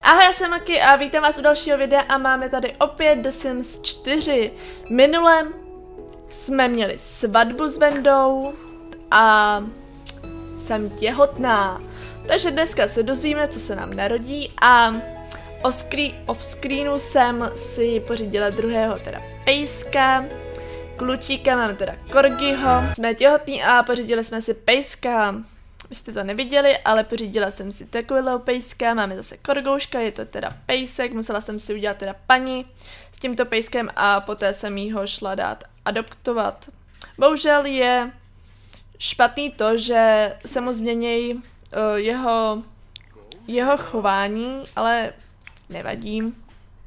Ahoj, já jsem Maki a vítám vás u dalšího videa a máme tady opět The Sims 4. Minule jsme měli svatbu s Vendou a jsem těhotná. Takže dneska se dozvíme, co se nám narodí a off screenu jsem si pořídila druhého teda pejska. Klučíka máme teda Corgiho. Jsme těhotní a pořídili jsme si pejska. Vy jste to neviděli, ale pořídila jsem si takového pejska, máme zase Corgouška, je to teda pejsek, musela jsem si udělat teda paní s tímto pejskem a poté jsem jí ho šla dát adoptovat. Bohužel je špatný to, že se mu změní jeho chování, ale nevadí.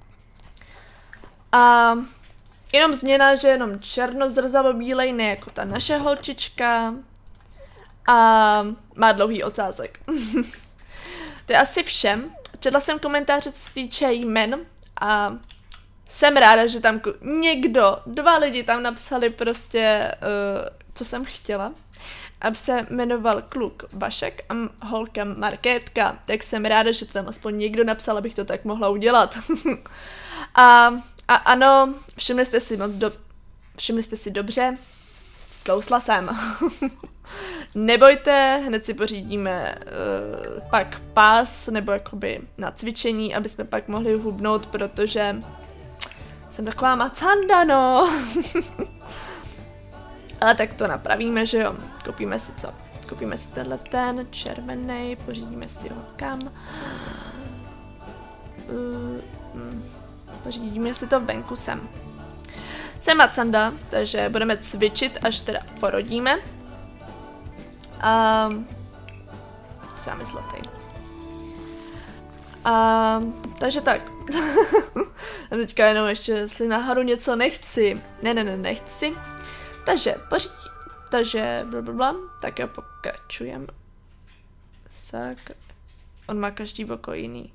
A jenom změna, že jenom černozrzavo bílej, ne jako ta naše holčička. A má dlouhý ocásek. To je asi všem. Četla jsem komentáře, co se týče jmen a jsem ráda, že tam dva lidi tam napsali prostě, co jsem chtěla. Aby se jmenoval kluk Vašek a holka Markétka. Tak jsem ráda, že to tam aspoň někdo napsal, abych to tak mohla udělat. a ano, všimli jste si dobře. Stlousla jsem. Nebojte, hned si pořídíme pak pás nebo jakoby na cvičení, aby jsme pak mohli hubnout, protože jsem taková macanda, no. Ale tak to napravíme, že jo. Koupíme si co? Koupíme si tenhle ten červený, pořídíme si ho kam. Pořídíme si to venku sem. Jsem macanda, takže budeme cvičit, až teda porodíme. Sám zlatý. Takže tak. A teďka jenom ještě, jestli nahoru něco nechci. Nechci. Takže blablabla. Tak jo, pokračujeme. Sakra. On má každý oko jiný.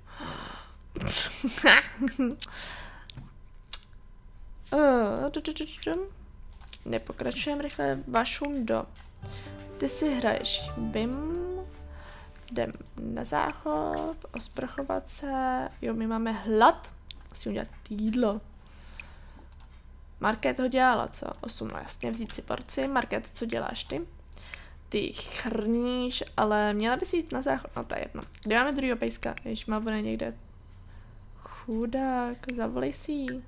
Nepokračujeme rychle. Vašundo. Ty si hraješ BIM. Jdem na záchod. Osprchovat se. Jo, my máme hlad. Musím udělat jídlo. Market ho dělala, co? 8, no jasně, vzít si porci. Market, co děláš ty? Ty chrníš, ale měla bys jít na záchod. No to je jedno. Kde máme druhýho pejska? Jež má bude někde. Chudák, zavolej si jí.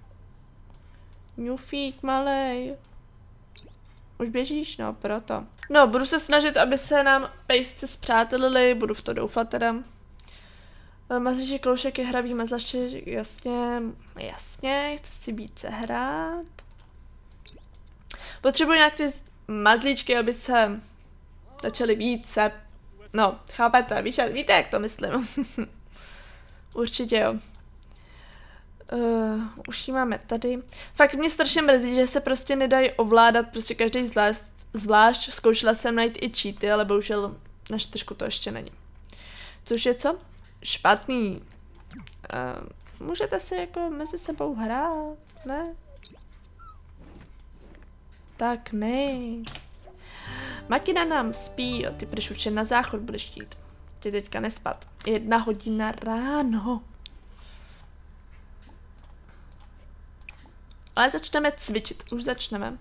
Ňufík malej. Už běžíš? No, proto. No, budu se snažit, aby se nám pejsci spřátelili, budu v to doufat teda. Mazlíček Kloušek je hravý, mazlaště, jasně, chce si více hrát. Potřebuji nějak ty mazlíčky, aby se začaly více. No, chápete, víte, jak to myslím. Určitě jo. Už ji máme tady. Fakt mě strašně mrzí, že se prostě nedají ovládat prostě každý zvlášť. Zkoušela jsem najít i cheaty, ale bohužel na 4 to ještě není. Což je co? Špatný. Můžete si jako mezi sebou hrát, ne? Tak ne. Makina nám spí, jo, ty budeš určitě na záchod budeš jít. Tě teďka nespat. 1 hodina ráno. Ale začneme cvičit, už začneme.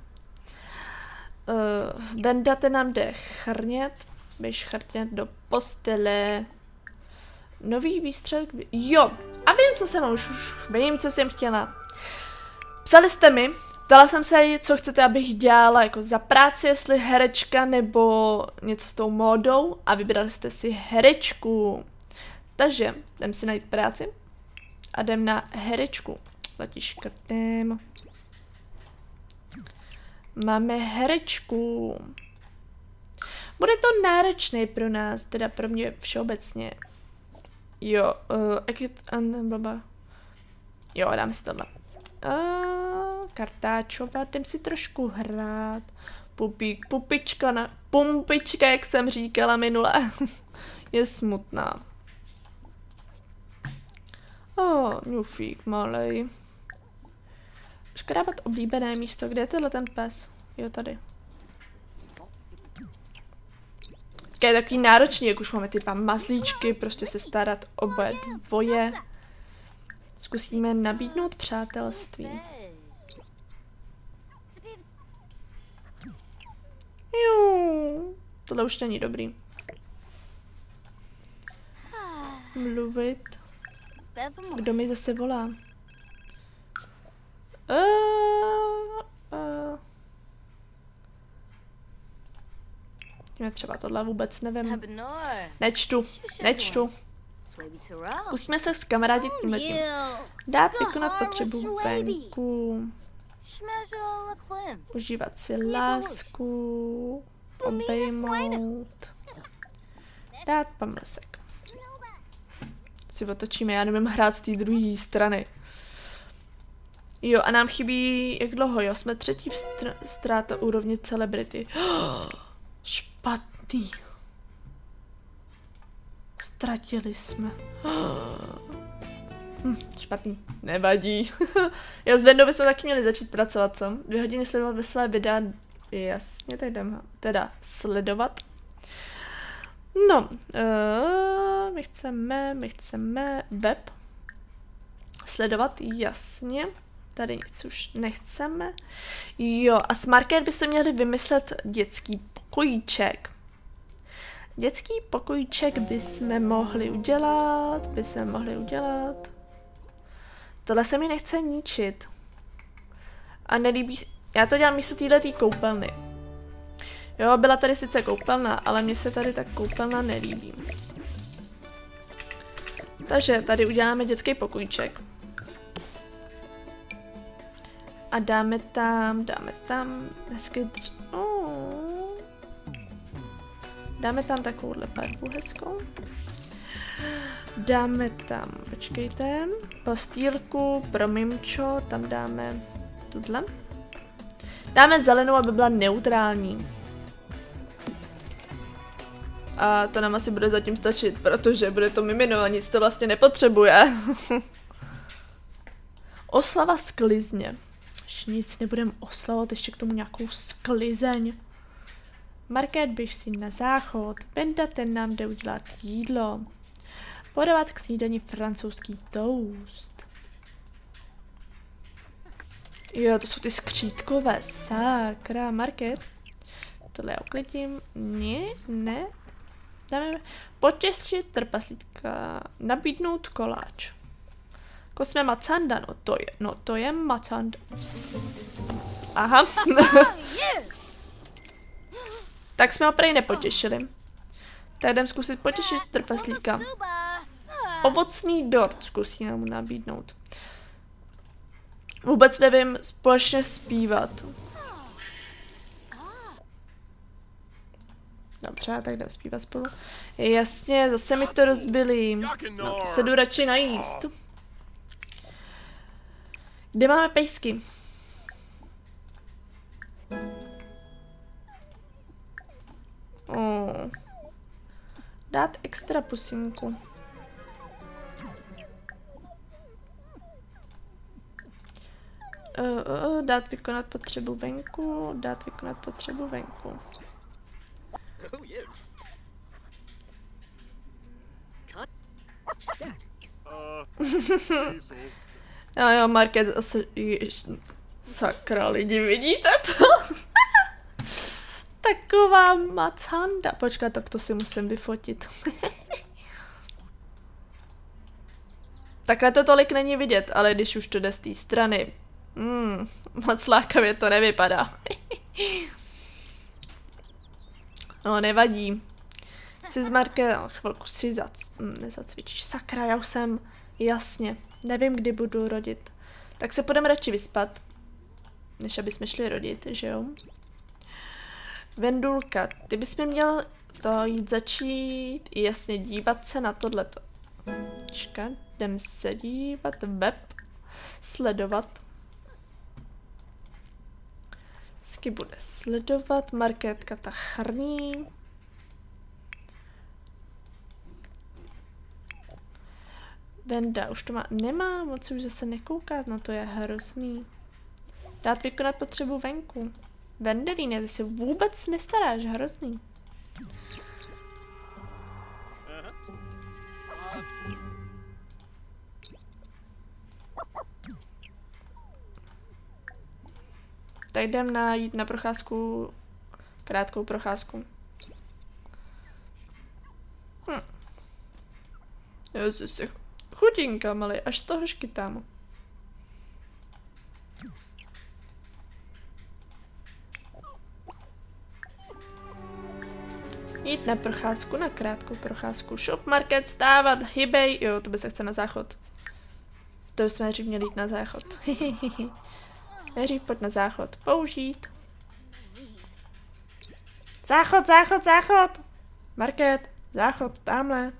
Venda te nám jde chrnět. Běž chrnět do postele. Nový výstřel. Jo, a vím, co jsem už vím, co jsem chtěla. Psali jste mi, ptala jsem se, co chcete, abych dělala jako za práci, jestli herečka nebo něco s tou módou a vybrali jste si herečku. Takže jdem si najít práci a jdem na herečku. Škrtnem. Máme herečku. Bude to náročné pro nás, teda pro mě všeobecně. Jo, jo, dám si tohle. Kartáčovat, jdem si trošku hrát. Pumpička, jak jsem říkala minule, je smutná. Ňufík malej. Škrábat oblíbené místo, kde je tenhle ten pes? Jo, tady. Je takový náročný, jak už máme ty 2 mazlíčky, prostě se starat oboje dvoje. Zkusíme nabídnout přátelství. Jo, tohle už není dobrý. Mluvit. Kdo mi zase volá? Třeba tohle vůbec nevím. Nečtu. Musíme se zkamarádit tímhletím. Dát vykonat potřebu venku. Užívat si lásku. Obejmout. Dát pamlsek. Si otočíme, já nevím hrát z té druhé strany. Jo, a nám chybí, jak dlouho, jo? Jsme 3. v ztráta úrovně celebrity. Špatný. Ztratili jsme. Špatný. Nevadí. Jo, s Vendou bychom taky měli začít pracovat, co? 2 hodiny sledovat veselé videa. Jasně, tak jdeme teda sledovat. No, my chceme web. Sledovat, jasně. Tady nic už nechceme. Jo, a s Market by se měli vymyslet dětský pokojíček. Dětský pokojíček bychom mohli udělat. Tohle se mi nechce ničit. A nelíbí... Já to dělám místo téhletý koupelny. Jo, byla tady sice koupelna, ale mně se tady ta koupelna nelíbí. Takže tady uděláme dětský pokojíček. A dáme tam hezky dáme tam takovouhle barvu hezkou. Dáme tam, počkejte, postýlku pro mimčo, tam dáme tuhle. Dáme zelenou, aby byla neutrální. A to nám asi bude zatím stačit, protože bude to mimino a nic to vlastně nepotřebuje. Oslava sklizně. Nic nebudeme oslavovat, ještě k tomu nějakou sklizeň. Market, běž si na záchod. Benda, ten nám jde udělat jídlo. Podávat k snídani francouzský toast. Jo, to jsou ty skřítkové, sakra, Market. Tohle já uklidím. Ne. Dáme potěšit trpaslítka. Nabídnout koláč. Kosme macanda, no to je macanda. Aha. Tak jsme ho prej nepotěšili. Tak jdem zkusit potěšit trpaslíka. Ovocný dort zkusíme mu nabídnout. Vůbec nevím společně zpívat. Dobře, tak jdem zpívat spolu. Jasně, zase mi to rozbili. No, to se jdu radši najíst. Kde máme pejsky? Dát extra pusinku. Dát vykonat potřebu venku. Jo, Market zase... Sakra, lidi, vidíte to? Taková macanda. Počkat, tak to si musím vyfotit. Takhle to tolik není vidět, ale když už to jde z té strany. Moc lákavě to nevypadá. No, nevadí. Si z Marke, chvilku si nezacvičíš. Sakra, já už jsem... Jasně, nevím, kdy budu rodit. Tak se půjdeme radši vyspat, než aby jsme šli rodit, že jo? Vendulka, ty bys mi měl to jít začít, jasně, dívat se na tohleto. Čekat, jdem se dívat, web, sledovat. Vždycky bude sledovat, Markétka ta chrní. Venda už to má, nemá, moc už zase nekoukat, no to je hrozný. Dát vykonat potřebu venku. Vendelíne, ty se vůbec nestaráš, hrozný. Tak jdem jít na procházku, krátkou procházku. Ježiši, chudinka malý, až toho škytám. Jít na procházku, na krátkou procházku. Shop market, vstávat, hybej. Jo, to by se chce na záchod. To bychom nejdřív měli jít na záchod. Nejdřív pojď na záchod. Použít. Záchod, záchod, záchod. Market, záchod, tamhle.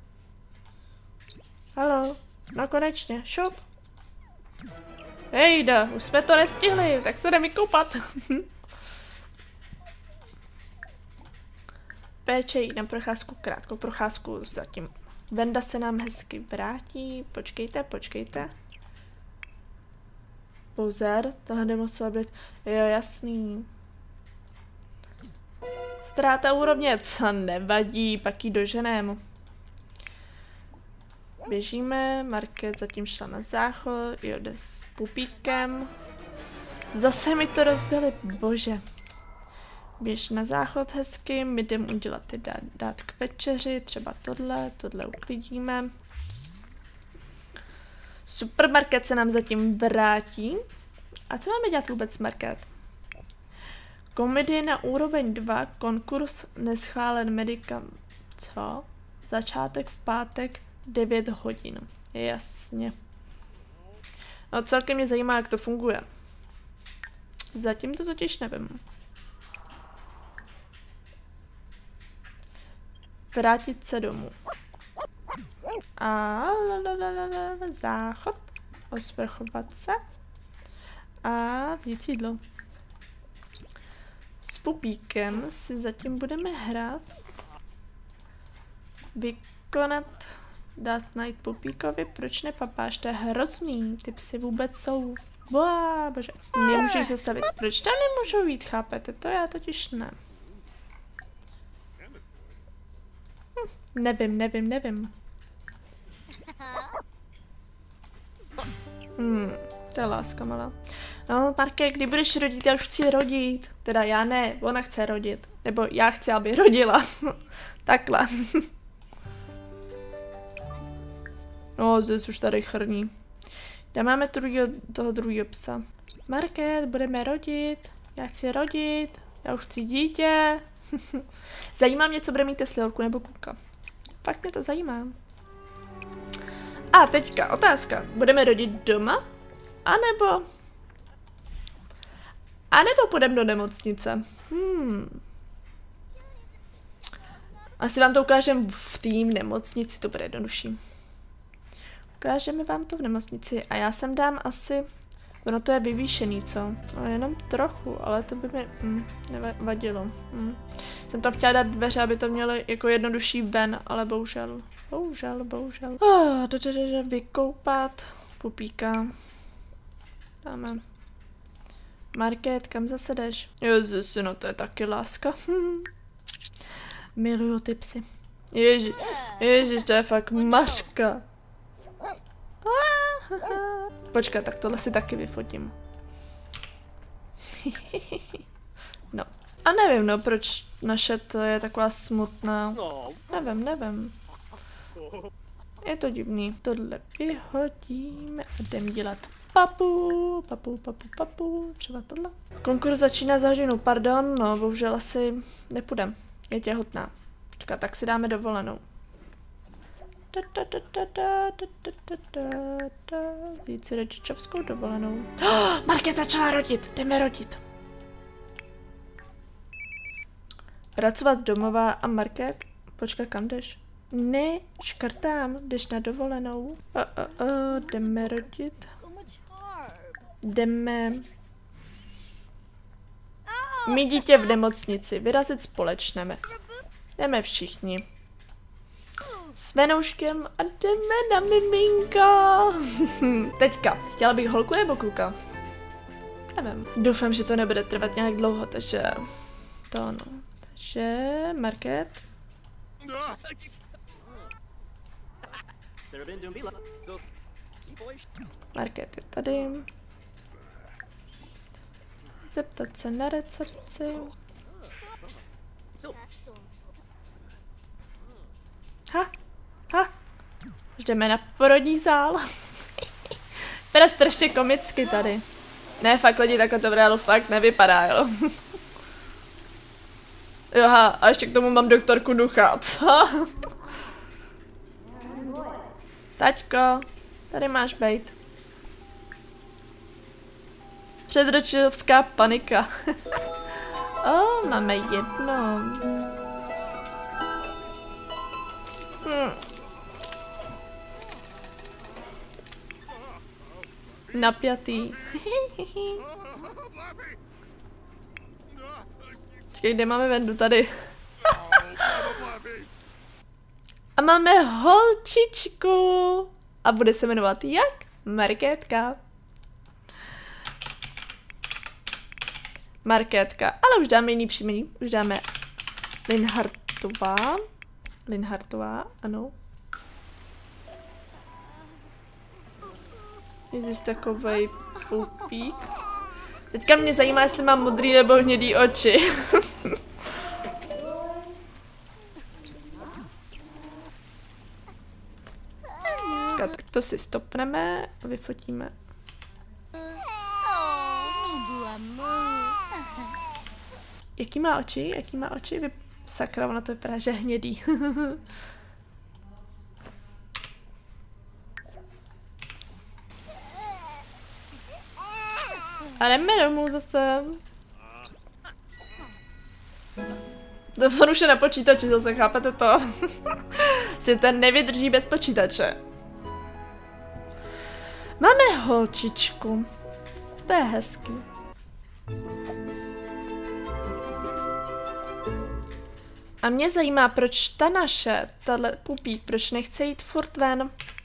Haló, no konečně, šup. Hejda, už jsme to nestihli, tak se jdeme koupat. Péče jít na procházku, krátkou procházku, zatím Venda se nám hezky vrátí, počkejte, počkejte. Pozor, tohle nemuselo být, jo jasný. Ztráta úrovně, co nevadí, pak jí doženem. Běžíme, Market zatím šla na záchod, jde s pupíkem. Zase mi to rozbili, bože. Běž na záchod hezky, my jdem udělat ty dát k večeři, třeba tohle uklidíme. Supermarket se nám zatím vrátí. A co máme dělat vůbec Market? Komedie na úroveň 2, konkurs neschválen medikam. Co? Začátek v pátek 9 hodin. Jasně. No celkem mě zajímá, jak to funguje. Zatím to totiž nevím. Vrátit se domů. A záchod. Osprchovat se. A vzít jídlo. S pupíkem si zatím budeme hrát. Vykonat. Dát najít pupíkovi, proč nepapáš? To je hrozný. Ty psy vůbec jsou. Bože. Nemůžu se stavit. Proč tam nemůžou jít, chápete? To já totiž ne. Nevím. To je láska malá. No, Marke, kdy budeš rodit? Já už chci rodit. Teda já ne, ona chce rodit. Nebo já chci, aby rodila. Takhle. No, zde už tady chrní. Tam máme toho druhého psa. Market, budeme rodit. Já chci rodit. Já už chci dítě. Zajímá mě, co bude mít Tesla, holku nebo kluka. Fakt mě to zajímá. A teďka otázka. Budeme rodit doma? A nebo půjdeme do nemocnice? Asi vám to ukážem v tým nemocnici, to bude jednodušší. Ukážeme vám to v nemocnici a já sem dám asi... Ono to je vyvýšený, co? No, jenom trochu, ale to by mi nevadilo. Jsem tam chtěla dát dveře, aby to mělo jako jednodušší ven, ale bohužel. Bohužel. Vykoupat. Pupíka. Dáme. Market, kam zase jdeš? Ježiši, no to je taky láska. Miluju ty psy. Ježiš, to je fakt maška. Počkej, tak tohle si taky vyfotím. No. A nevím, no, proč naše to je taková smutná. Nevím. Je to divný. Tohle vyhodíme a jdem dělat papu. Třeba tohle. Konkurs začíná za hodinu, pardon, no, bohužel asi nepůjdem. Je těhotná. Počkej, tak si dáme dovolenou. Jít si rodičovskou dovolenou. Market začala rodit, jdeme rodit. Pracovat z domova a Market? Počkej, kam jdeš? Ne, škrtám, jdeš na dovolenou. Jdeme rodit. Jdeme... Mít dítě v nemocnici, vyrazit společně. Jdeme všichni. S Venouškem a jdeme na miminko. Teďka, chtěla bych holku nebo kluka? Nevím. Doufám, že to nebude trvat nějak dlouho, takže... To no. Takže... Market. Market je tady. Zeptat se na recepci. Už jdeme na porodní sál. Teda strašně komicky tady. Ne, fakt lidi, takhle to v reálu fakt nevypadá, jo. Joha, a ještě k tomu mám doktorku ducha, co? Taťko, tady máš bejt. Předročilská panika. Máme jedno. Napjatý. Čekaj, kde máme Vendu? Tady. A máme holčičku. A bude se jmenovat jak? Markétka. Markétka. Ale už dáme jiný příjmení. Už dáme Linhartová. Linhartová, ano. Ježiš, takovej pupík. Teďka mě zajímá, jestli mám modrý nebo hnědý oči. Tak to si stopneme a vyfotíme. Jaký má oči? Jaký má oči? Sakra, ona to vypadá, že hnědý. A jdeme domů zase. To už je na počítači zase, chápete to? Si ten nevydrží bez počítače. Máme holčičku. To je hezký. A mě zajímá, proč ta naše, tahle pupík, proč nechce jít furt ven.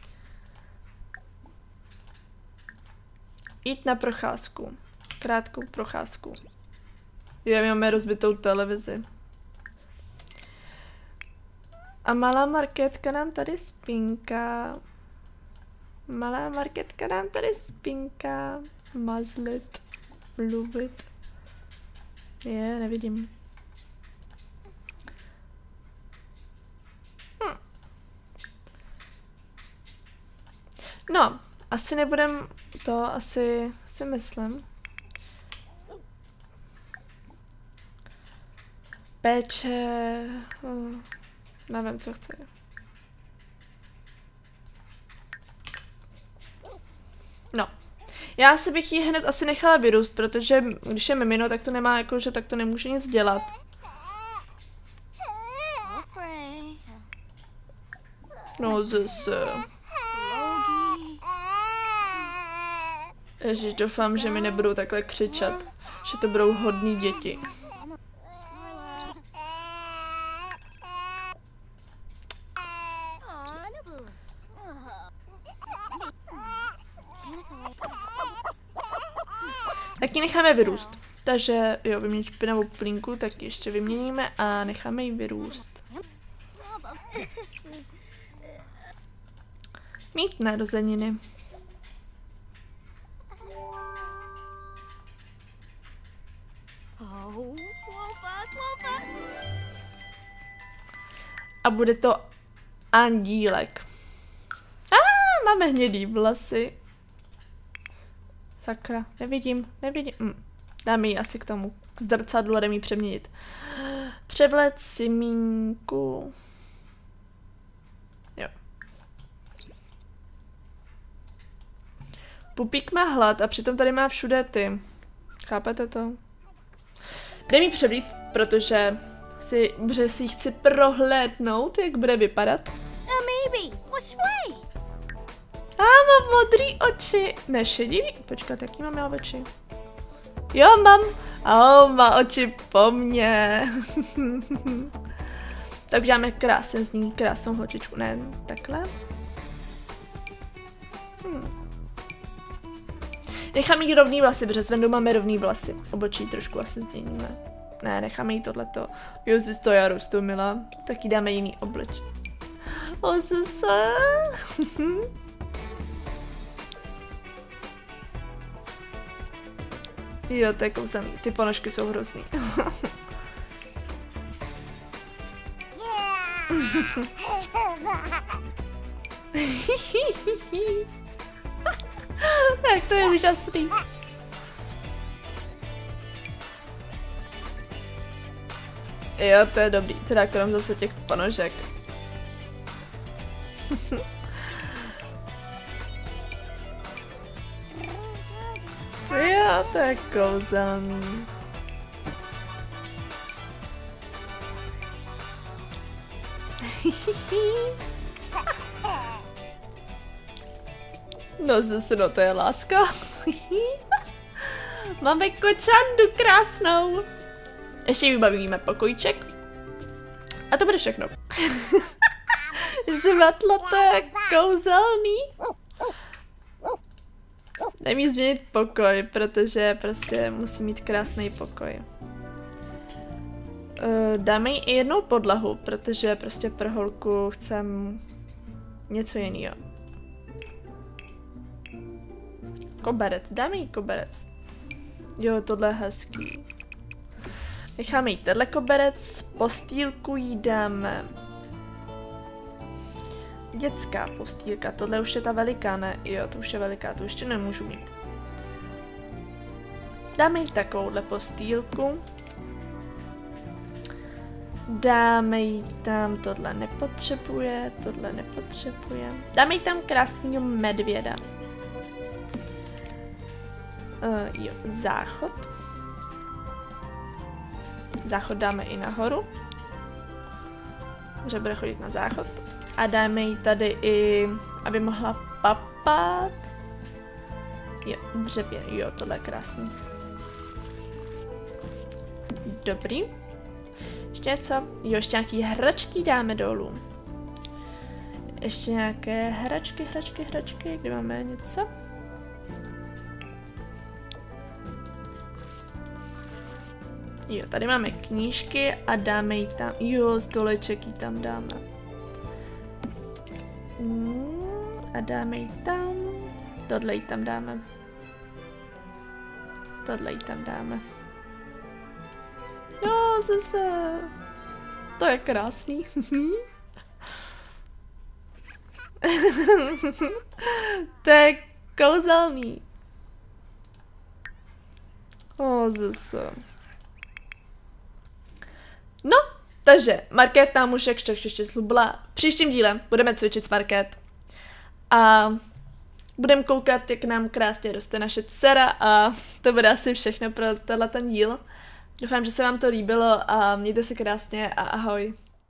Jít na procházku. Krátkou procházku. Jo, máme rozbitou televizi. A malá Markétka nám tady spinká. Malá Markétka nám tady spinká. Mazlit. Mluvit. Nevidím. No, asi nebudem to, asi si myslím. Péče, nevím, co chci. No, já si bych ji hned asi nechala vyrůst, protože když je mimino, tak to nemá jako, že tak to nemůže nic dělat. No zase. Ježiš, doufám, že mi nebudou takhle křičet, že to budou hodný děti. Tak ji necháme vyrůst. Takže jo, vyměnit špinavou plínku, tak ještě vyměníme a necháme ji vyrůst. Mít narozeniny. A bude to andílek. Máme hnědý vlasy. Sakra, nevidím. Dáme ji asi k tomu, k zrcadlu a jdeme ji přeměnit. Převlec si mínku. Jo. Pupík má hlad a přitom tady má všude ty. Chápete to? Jdeme ji převlít, protože si chci prohlédnout, jak bude vypadat. Mám modrý oči. Ne, šedivý. Počkat, jaký mám já oči? Jo, mám. Má oči po mně. Tak uděláme krásnou holčičku. Ne, takhle. Necháme jí rovný vlasy, protože s Vendou máme rovný vlasy. Obočí trošku asi změníme. Ne, necháme jí tohleto. Ježiš, to já rostu, milá. Tak jí dáme jiný obleč. O zase. Jo, to je kouzelný. Ty ponožky jsou hrozný. Tak to je úžasný. Jo, to je dobrý, teda krom zase těch ponožek. Jo, to je kouzelný. No zase, no to je láska. Máme kočandu krásnou. Ještě vybavíme pokojíček. A to bude všechno. Žvatlo, to je kouzelný. Dej mi změnit pokoj, protože prostě musí mít krásný pokoj. Dáme jí i jednou podlahu, protože prostě pro holku chcem něco jiného. Koberec, dáme jí koberec. Jo, tohle je hezký. Necháme jí tenhle koberec, postýlku jí dáme. Dětská postýlka, tohle už je ta veliká, ne? Jo, to už je veliká, to ještě nemůžu mít. Dáme jí takovouhle postýlku. Dáme jí tam, tohle nepotřebuje, tohle nepotřebuje. Dáme jí tam krásného medvěda. Jo, záchod. Záchod dáme i nahoru. Že bude chodit na záchod. A dáme jí tady i, aby mohla papat. Jo, dřevěn, jo, tohle je krásný. Dobrý. Ještě něco? Jo, ještě nějaký hračky dáme dolů. Ještě nějaké hračky, kde máme něco? Jo, tady máme knížky a dáme jí tam, jo, stoleček jí tam dáme. A dáme jí tam, tohle jí tam dáme. Tohle jí tam dáme. Jo, zase. To je krásný. To je kouzelný. O, zase. No, takže Market nám už ještě slubila. V příštím díle budeme cvičit s Market. A budeme koukat, jak nám krásně roste naše dcera a to bude asi všechno pro tenhle ten díl. Doufám, že se vám to líbilo a mějte se krásně a ahoj.